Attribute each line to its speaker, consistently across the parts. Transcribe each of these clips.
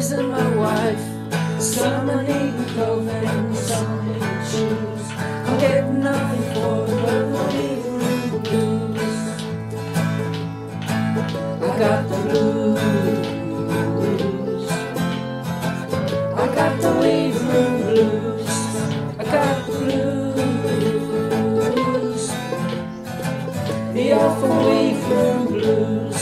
Speaker 1: pleasing my wife. Some are needing clothing, some need shoes. I'm getting nothing for it but the leave room blues. I got the blues. I got the leave room blues. I got the blues. The awful leave room blues.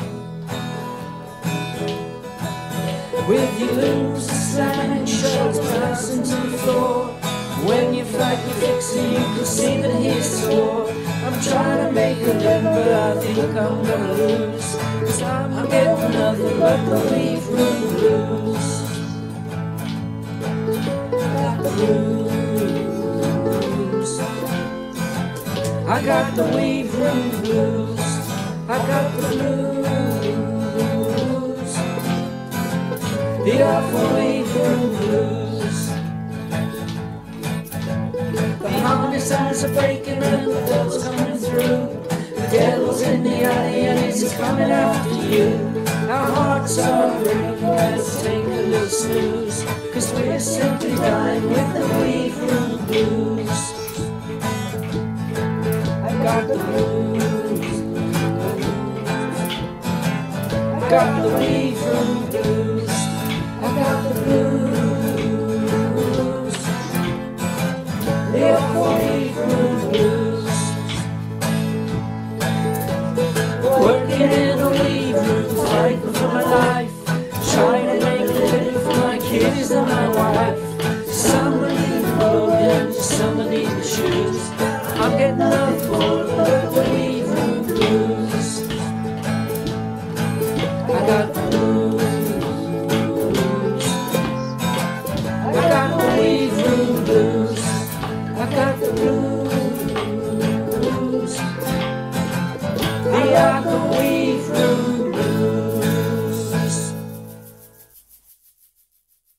Speaker 1: With your looms slamming shells passing to the floor. When you fight the fixer, you can see that he's sore. I'm trying to make a living, but I think I'm gonna lose. 'Cause I'm getting nothing but the leave room blues. Got the blues. I got the leave room blues. I got the blues. The awful leave room blues. The harness signs are breaking and the devil's coming through. The devil's in the alley and he's coming after you. Our hearts are breaking, let's take a little snooze. 'Cause we're simply dying with the leave room blues. I got the blues. I got the leave room blues.